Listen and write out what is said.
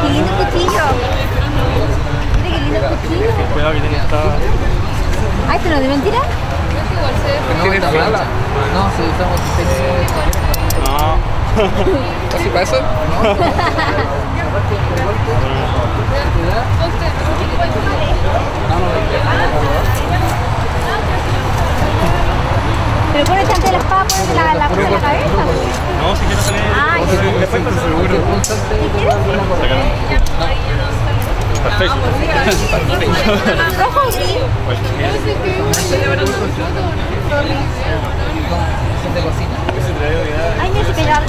Qué lindo cuchillo. Mira qué lindo cuchillo. Cuidado que tiene esta... Ah, ¿esto no es de mentira? No, está mala. No, si usamos No. ¿Así pasa? Pero ponete antes de la espada, ponete la cosa en la cabeza. No, si quieres salir... Ah, después te seguro. Perfecto. ¿rojo o gris? de cocina. Ay, me